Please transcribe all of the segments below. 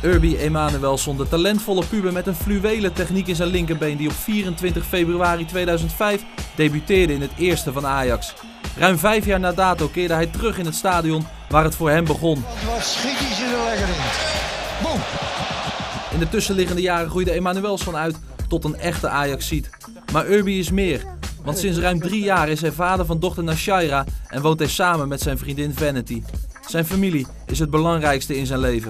Urbi Emanuelsson, de talentvolle puber met een fluwelen techniek in zijn linkerbeen die op 24 februari 2005 debuteerde in het eerste van Ajax. Ruim 5 jaar na dato keerde hij terug in het stadion waar het voor hem begon. Wat schiet hij ze er lekker in. Boom! In de tussenliggende jaren groeide Emanuelsson uit tot een echte Ajaxiet. Maar Urbi is meer, want sinds ruim 3 jaar is hij vader van dochter Nashaira en woont hij samen met zijn vriendin Vanity. Zijn familie is het belangrijkste in zijn leven.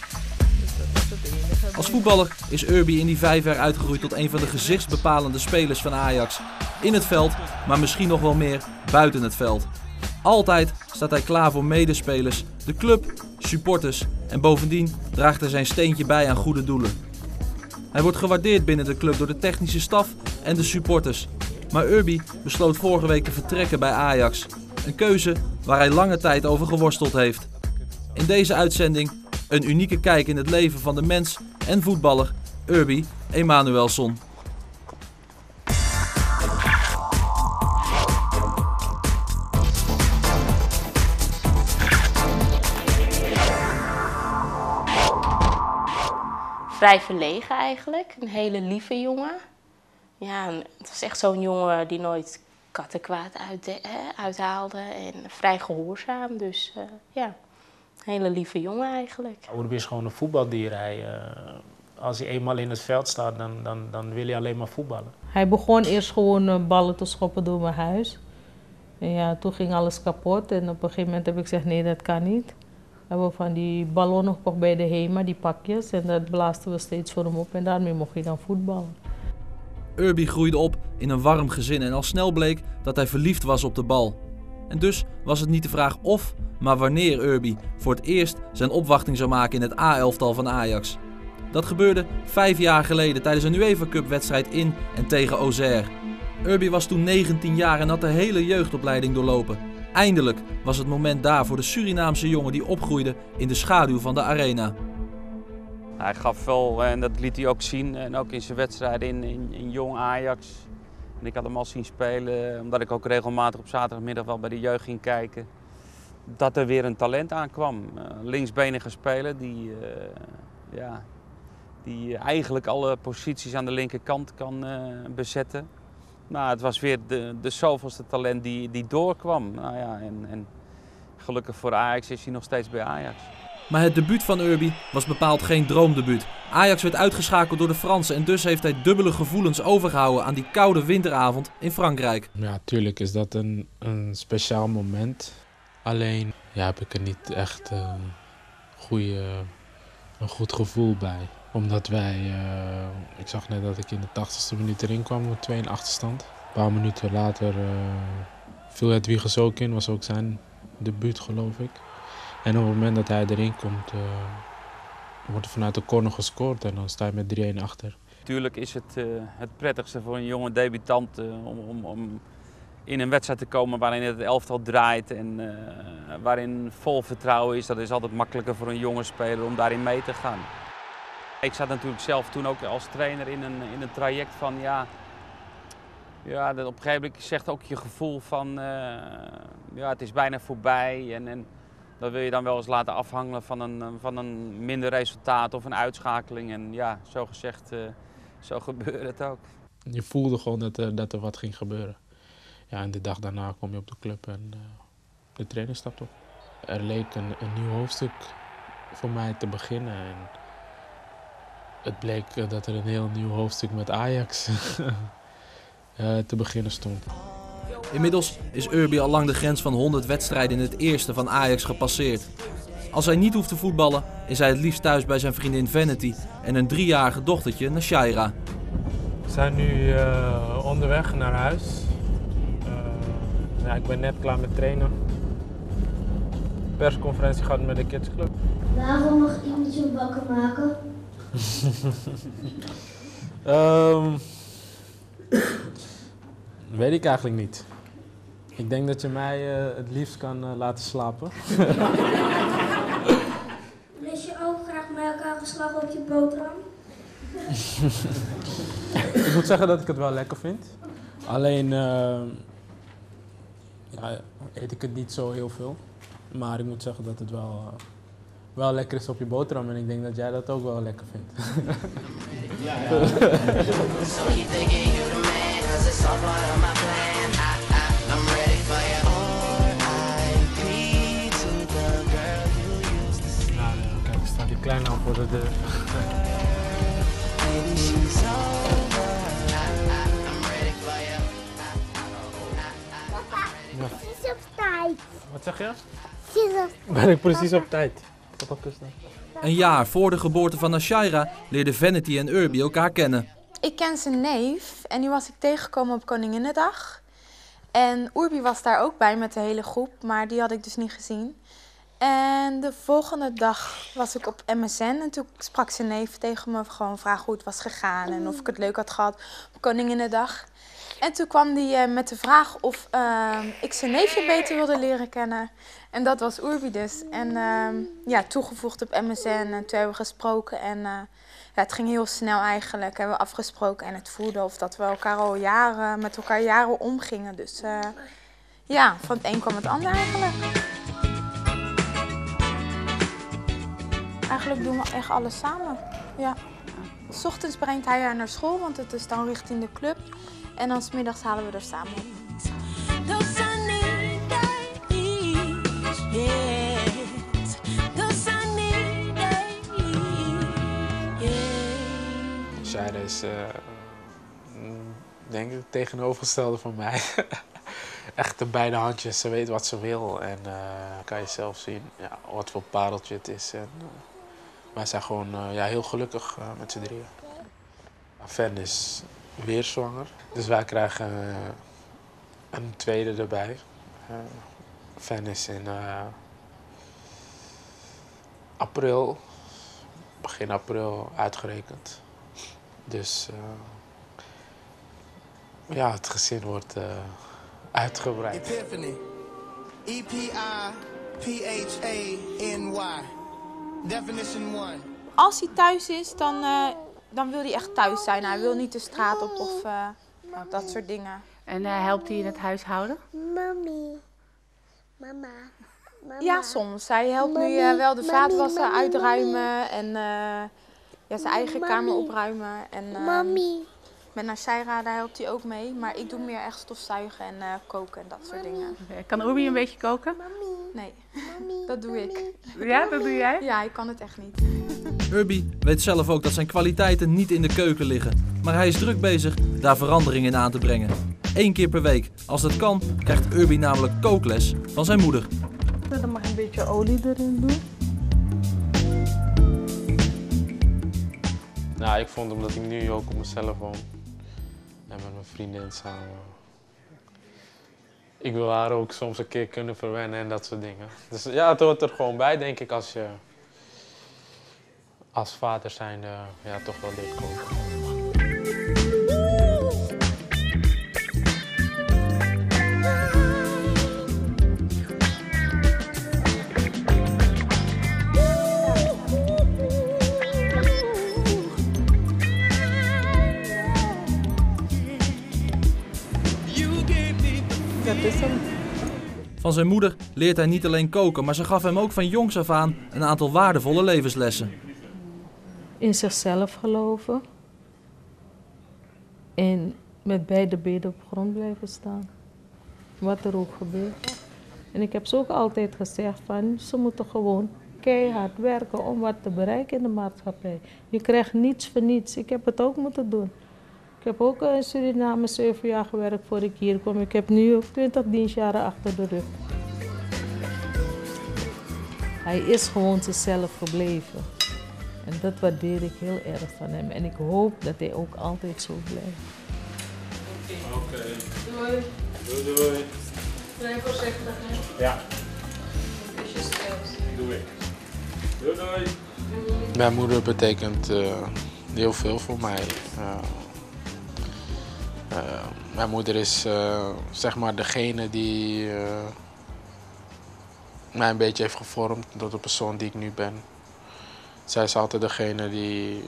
Als voetballer is Urbi in die 5 jaar uitgegroeid tot een van de gezichtsbepalende spelers van Ajax. In het veld, maar misschien nog wel meer buiten het veld. Altijd staat hij klaar voor medespelers, de club, supporters en bovendien draagt hij zijn steentje bij aan goede doelen. Hij wordt gewaardeerd binnen de club door de technische staf en de supporters. Maar Urbi besloot vorige week te vertrekken bij Ajax. Een keuze waar hij lange tijd over geworsteld heeft. In deze uitzending een unieke kijk in het leven van de mens en voetballer Urbi Emanuelsson. Vrij verlegen eigenlijk, een hele lieve jongen. Ja, het was echt zo'n jongen die nooit kattenkwaad uithaalde en vrij gehoorzaam. Dus ja, een hele lieve jongen eigenlijk. Urbi is gewoon een voetbaldier. Als hij eenmaal in het veld staat, dan wil hij alleen maar voetballen. Hij begon eerst gewoon ballen te schoppen door mijn huis. En ja, toen ging alles kapot en op een gegeven moment heb ik gezegd nee, dat kan niet. We hebben van die ballonnen gekocht bij de HEMA, die pakjes, en dat blaasten we steeds voor hem op en daarmee mocht hij dan voetballen. Urbi groeide op in een warm gezin en al snel bleek dat hij verliefd was op de bal. En dus was het niet de vraag of, maar wanneer Urbi voor het eerst zijn opwachting zou maken in het A-elftal van Ajax. Dat gebeurde 5 jaar geleden tijdens een UEFA Cup wedstrijd in en tegen Auxerre. Urbi was toen 19 jaar en had de hele jeugdopleiding doorlopen. Eindelijk was het moment daar voor de Surinaamse jongen die opgroeide in de schaduw van de arena. Hij gaf wel, en dat liet hij ook zien, en ook in zijn wedstrijden in jong Ajax. En ik had hem al zien spelen, omdat ik ook regelmatig op zaterdagmiddag wel bij de jeugd ging kijken. Dat er weer een talent aankwam. Linksbenige speler die eigenlijk alle posities aan de linkerkant kan bezetten. Nou, het was weer de zoveelste talent die doorkwam. Nou ja, en gelukkig voor Ajax is hij nog steeds bij Ajax. Maar het debuut van Urbi was bepaald geen droomdebuut. Ajax werd uitgeschakeld door de Fransen en dus heeft hij dubbele gevoelens overgehouden aan die koude winteravond in Frankrijk. Ja, tuurlijk is dat een speciaal moment. Alleen heb ik er niet echt een goed gevoel bij. Omdat ik zag net dat ik in de 80ste minuut erin kwam met 2 in achterstand. Een paar minuten later viel Hedwiges ook in, was ook zijn debuut geloof ik. En op het moment dat hij erin komt, wordt er vanuit de corner gescoord en dan sta je met 3-1 achter. Tuurlijk is het prettigste voor een jonge debutant om in een wedstrijd te komen waarin het elftal draait en waarin vol vertrouwen is. Dat is altijd makkelijker voor een jonge speler om daarin mee te gaan. Ik zat natuurlijk zelf toen ook als trainer in een traject van dat op een gegeven moment zegt ook je gevoel van het is bijna voorbij en dat wil je dan wel eens laten afhangen van een minder resultaat of een uitschakeling. En ja, zo gezegd, zo gebeurde het ook. Je voelde gewoon dat er wat ging gebeuren. Ja, en de dag daarna kom je op de club en de trainer stapt op. Er leek een nieuw hoofdstuk voor mij te beginnen. En het bleek dat er een heel nieuw hoofdstuk met Ajax te beginnen stond. Inmiddels is Urbi al lang de grens van 100 wedstrijden in het eerste van Ajax gepasseerd. Als hij niet hoeft te voetballen, is hij het liefst thuis bij zijn vriendin Vanity en een 3-jarige dochtertje Nashaira. We zijn nu onderweg naar huis. Ik ben net klaar met trainen. Persconferentie gaat met de kidsclub. Waarom mag iemand je wakker maken? Weet ik eigenlijk niet. Ik denk dat je mij het liefst kan laten slapen. Lees je ook graag met elkaar geslagen op je boterham? Ik moet zeggen dat ik het wel lekker vind. Alleen eet ik het niet zo heel veel. Maar ik moet zeggen dat het wel wel lekker is op je boterham en ik denk dat jij dat ook wel lekker vindt. Kijk, staat die kleine al voor de deur. Precies op tijd. Wat zeg je? Precies op Ben ik precies op tijd. Een jaar voor de geboorte van Ashaira leerden Vanity en Urbi elkaar kennen. Ik ken zijn neef en die was ik tegengekomen op Koninginnedag. En Urbi was daar ook bij met de hele groep, maar die had ik dus niet gezien. En de volgende dag was ik op MSN en toen sprak zijn neef tegen me, gewoon vragen hoe het was gegaan en of ik het leuk had gehad op Koninginnedag. En toen kwam hij met de vraag of ik zijn neefje beter wilde leren kennen. En dat was Urbi dus. En ja, toegevoegd op MSN en toen hebben we gesproken. En ja, het ging heel snel eigenlijk. Hebben we afgesproken en het voelde of dat we elkaar al met elkaar jaren omgingen. Dus ja, van het een kwam het ander eigenlijk. Eigenlijk doen we echt alles samen. Ja. 's Ochtends brengt hij haar naar school, want het is dan richting de club. En dan 's middags halen we er samen op. Shaira is denk ik het tegenovergestelde van mij. Echt de beide handjes, ze weet wat ze wil en kan je zelf zien ja, wat voor pareltje het is. En, wij zijn gewoon ja, heel gelukkig met z'n drieën. Fan is weer zwanger, dus wij krijgen een tweede erbij. Fan is in april, begin april uitgerekend. Dus ja, het gezin wordt uitgebreid. Epiphany. E-P-I-P-H-A-N-Y. Definition 1. Als hij thuis is, dan wil hij echt thuis zijn. Hij wil niet de straat op of dat soort dingen. En helpt hij in het huishouden? Mami. Mama. Mama. Ja, soms. Hij helpt nu wel de vaatwassen uitruimen en ja, zijn eigen kamer opruimen. En, Mami. met Ashaira, daar helpt hij ook mee. Maar ik doe meer echt stofzuigen en koken en dat soort dingen. Okay. Kan Urbi een beetje koken? Nee, dat doe ik. Ja, dat doe jij? Ja, ik kan het echt niet. Urbi weet zelf ook dat zijn kwaliteiten niet in de keuken liggen. Maar hij is druk bezig daar verandering in aan te brengen. 1 keer per week. Als dat kan, krijgt Urbi namelijk kookles van zijn moeder. Dan mag je een beetje olie erin doen. Nou, ik vond omdat ik nu ook op mezelf woon en met mijn vriendin samen. Ik wil haar ook soms een keer kunnen verwennen en dat soort dingen. Dus ja, het hoort er gewoon bij, denk ik, als je als vader zijnde ja, toch wel leert koken. Dat is hem. Van zijn moeder leert hij niet alleen koken, maar ze gaf hem ook van jongs af aan een aantal waardevolle levenslessen. In zichzelf geloven. En met beide benen op de grond blijven staan. Wat er ook gebeurt. En ik heb ze ook altijd gezegd van, ze moeten gewoon keihard werken om wat te bereiken in de maatschappij. Je krijgt niets voor niets. Ik heb het ook moeten doen. Ik heb ook in Suriname 7 jaar gewerkt voordat ik hier kwam. Ik heb nu ook 20 dienstjaren achter de rug. Hij is gewoon zichzelf gebleven. En dat waardeer ik heel erg van hem. En ik hoop dat hij ook altijd zo blijft. Oké. Doei. Doei, doei. Blijf voorzichtig, hè? Ja. Is je sterkste. Doe ik. Doei, doei. Mijn moeder betekent heel veel voor mij. Mijn moeder is zeg maar degene die mij een beetje heeft gevormd tot de persoon die ik nu ben. Zij is altijd degene die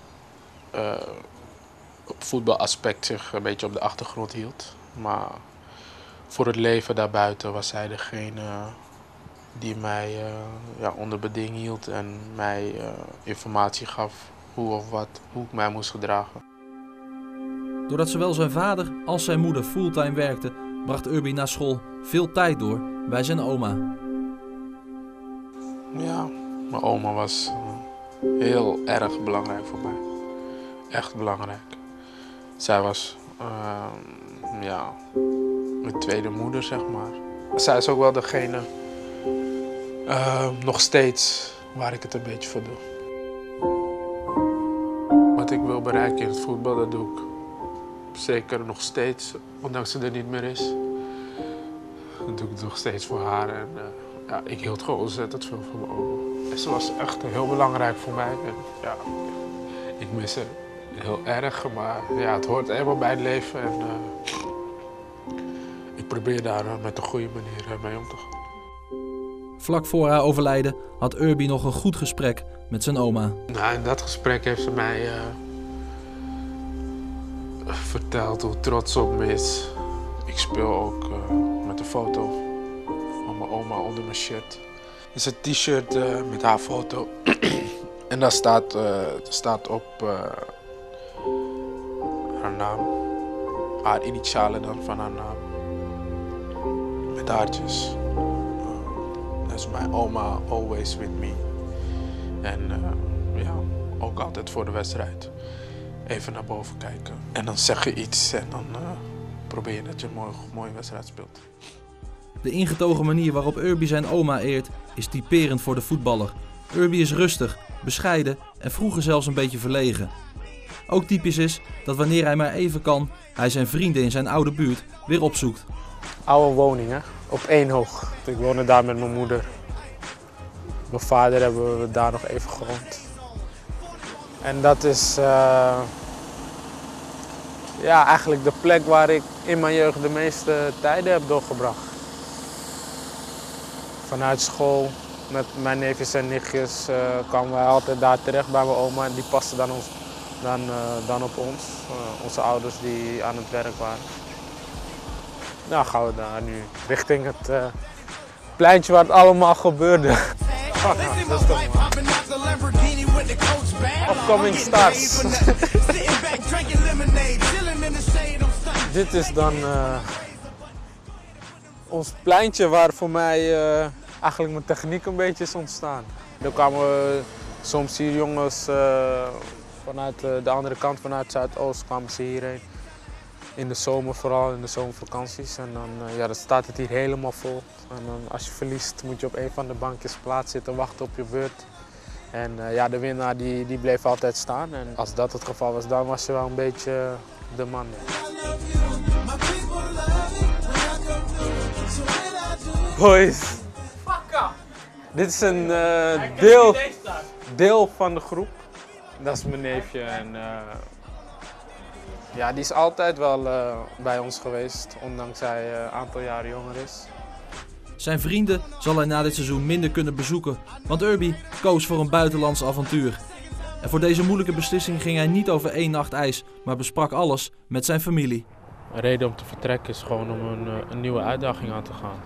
op voetbalaspect zich een beetje op de achtergrond hield. Maar voor het leven daarbuiten was zij degene die mij onder beding hield en mij informatie gaf hoe ik mij moest gedragen. Doordat zowel zijn vader als zijn moeder fulltime werkten, bracht Urbi na school veel tijd door bij zijn oma. Ja, mijn oma was heel erg belangrijk voor mij. Echt belangrijk. Zij was mijn tweede moeder, zeg maar. Zij is ook wel degene, nog steeds, waar ik het een beetje voor doe. Wat ik wil bereiken in het voetbal, dat doe ik zeker nog steeds, ondanks ze er niet meer is. Dat doe ik nog steeds voor haar. En, ik hield gewoon ontzettend veel van mijn oma. En ze was echt heel belangrijk voor mij. En, ik mis haar heel erg, maar het hoort eenmaal bij het leven. En, ik probeer daar met een goede manier mee om te gaan. Vlak voor haar overlijden had Urbi nog een goed gesprek met zijn oma. Nou, in dat gesprek heeft ze mij verteld hoe trots op me is. Ik speel ook met een foto van mijn oma onder mijn shirt. Het is een t-shirt met haar foto. En daar staat op haar naam. Haar initialen dan van haar naam. Met haartjes. Dat is mijn oma, always with me. En ook altijd voor de wedstrijd. Even naar boven kijken. En dan zeg je iets en dan probeer je dat je een mooie wedstrijd speelt. De ingetogen manier waarop Urbi zijn oma eert is typerend voor de voetballer. Urbi is rustig, bescheiden en vroeger zelfs een beetje verlegen. Ook typisch is dat wanneer hij maar even kan, hij zijn vrienden in zijn oude buurt weer opzoekt. Oude woning, hè? Op 1 hoog. Ik woonde daar met mijn moeder. Mijn vader hebben we daar nog even gewoond. En dat is eigenlijk de plek waar ik in mijn jeugd de meeste tijden heb doorgebracht. Vanuit school, met mijn neefjes en nichtjes, kwamen wij altijd daar terecht bij mijn oma. En die paste dan op ons, onze ouders die aan het werk waren. Nou gaan we daar nu richting het pleintje waar het allemaal gebeurde. Dat is toch Upcoming Stars. Dit is dan ons pleintje waar voor mij eigenlijk mijn techniek een beetje is ontstaan. Er kwamen soms hier jongens vanuit de andere kant, vanuit Zuidoost, kwamen ze hierheen. In de zomer, vooral in de zomervakanties. En dan staat het hier helemaal vol. En dan, als je verliest moet je op een van de bankjes plaats zitten, wachten op je beurt. En de winnaar die bleef altijd staan. En als dat het geval was, dan was je wel een beetje de man. Boys, dit is een deel van de groep. Dat is mijn neefje. En, die is altijd wel bij ons geweest, ondanks hij een aantal jaren jonger is. Zijn vrienden zal hij na dit seizoen minder kunnen bezoeken, want Urbi koos voor een buitenlands avontuur. En voor deze moeilijke beslissing ging hij niet over 1 nacht ijs, maar besprak alles met zijn familie. Een reden om te vertrekken is gewoon om een nieuwe uitdaging aan te gaan.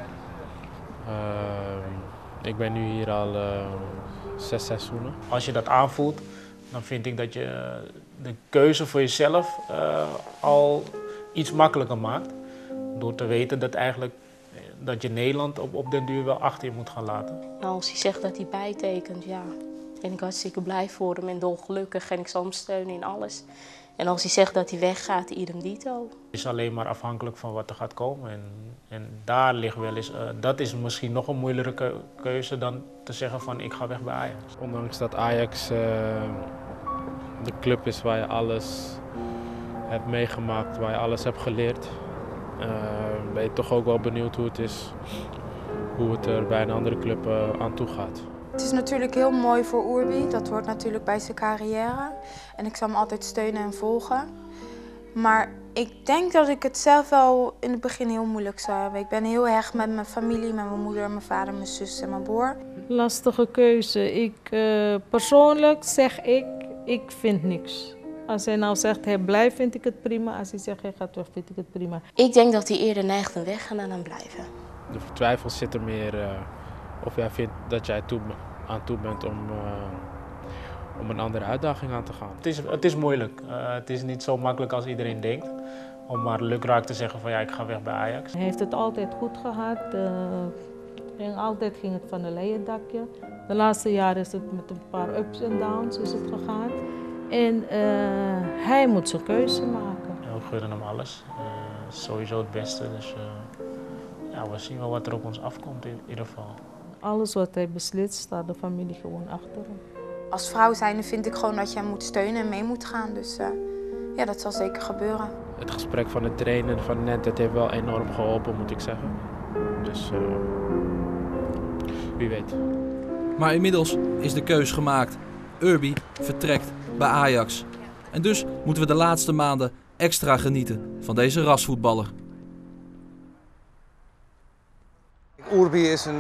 Ik ben nu hier al 6 seizoenen. Als je dat aanvoelt, dan vind ik dat je de keuze voor jezelf al iets makkelijker maakt. Door te weten dat je Nederland op den duur wel achter je moet gaan laten. Als hij zegt dat hij bijtekent, ben ik hartstikke blij voor hem en dolgelukkig en ik zal hem steunen in alles. En als hij zegt dat hij weggaat, idem dito. Het is alleen maar afhankelijk van wat er gaat komen. En daar ligt wel eens, dat is misschien nog een moeilijke keuze dan te zeggen van ik ga weg bij Ajax. Ondanks dat Ajax de club is waar je alles hebt meegemaakt, waar je alles hebt geleerd, ben je toch ook wel benieuwd hoe het is, hoe het er bij een andere club aan toe gaat. Het is natuurlijk heel mooi voor Urbi, dat hoort natuurlijk bij zijn carrière. En ik zal hem altijd steunen en volgen. Maar ik denk dat ik het zelf wel in het begin heel moeilijk zou hebben. Ik ben heel hecht met mijn familie, met mijn moeder, mijn vader, mijn zus en mijn broer. Lastige keuze. Persoonlijk zeg ik vind niks. Als hij nou zegt hij blijft, vind ik het prima. Als hij zegt hij gaat weg, vind ik het prima. Ik denk dat hij eerder neigt een weg en dan blijven. De twijfel zit er meer Of jij vindt dat jij aan toe bent om een andere uitdaging aan te gaan. Het is moeilijk. Het is niet zo makkelijk als iedereen denkt. Om maar lukraak te zeggen van ja, ik ga weg bij Ajax. Hij heeft het altijd goed gehad. Altijd ging het van een leien dakje. De laatste jaren is het met een paar ups en downs is het gegaan. En hij moet zijn keuze maken. Ja, we gunnen hem alles. Sowieso het beste. Dus ja, we zien wel wat er op ons afkomt in ieder geval. Alles wat hij beslist, staat de familie gewoon achter hem. Als vrouw zijnde vind ik gewoon dat je hem moet steunen en mee moet gaan. Dus ja, dat zal zeker gebeuren. Het gesprek van de trainer van net, dat heeft wel enorm geholpen, moet ik zeggen. Dus wie weet. Maar inmiddels is de keus gemaakt. Urbi vertrekt bij Ajax. En dus moeten we de laatste maanden extra genieten van deze rasvoetballer. Urbi is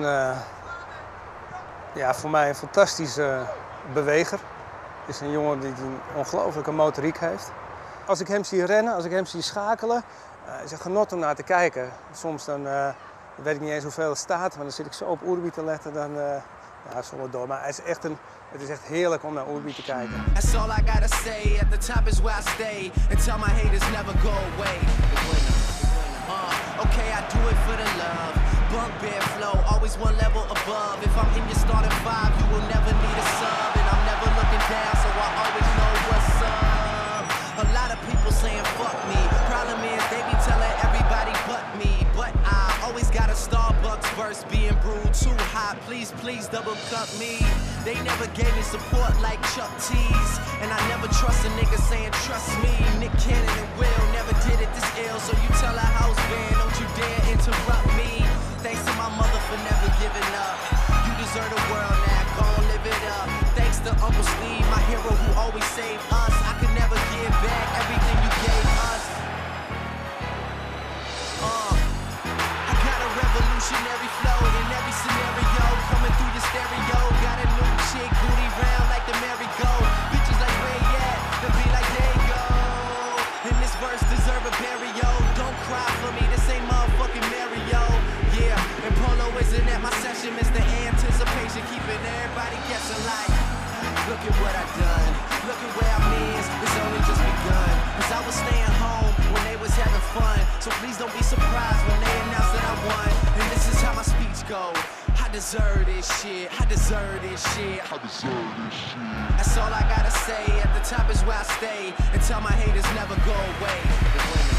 voor mij een fantastische beweger. Het is een jongen die een ongelooflijke motoriek heeft. Als ik hem zie rennen, als ik hem zie schakelen, is het genot om naar te kijken. Soms dan weet ik niet eens hoeveel het staat, maar dan zit ik zo op Urbi te letten, dan zonder door. Maar het is echt heerlijk om naar Urbi te kijken. That's all I gotta say. At the top is where I stay. And tell my haters never go away. Okay, I do it for the love. Bunk bear flow, always one level above. If I'm in your starting five, you will never need a sub. And I'm never looking down, so I always know what's up. A lot of people saying fuck me. Problem is they be telling everybody but me. But I always got a Starbucks verse being brewed too hot. Please, please double cup me. They never gave me support like Chuck T's. And I never trust a nigga saying trust me. Nick Cannon and Will never did it this ill. So you tell a house band, don't you dare interrupt me. Thanks to my mother for never giving up. You deserve the world now, go on live it up. Thanks to Uncle Steve, my hero who always saved us. I could never give back everything you gave us. I got a revolutionary flow in every scenario. Coming through the stereo. Got a new chick, booty round like the merry-go. Bitches like where you at? They'll be like there you go. And this verse deserve a burial. Don't cry for me, this ain't motherfucking Mario. Yeah, and Polo isn't at my session. Mr. Anticipation, keeping everybody guessing like, look at what I done. Look at where I'm in, it's only just begun. Cause I was staying home when they was having fun. So please don't be surprised when they announce that I won. And this is how my speech go. I deserve this shit, I deserve this shit, I deserve this shit. That's all I gotta say, at the top is where I stay. And tell my haters never go away.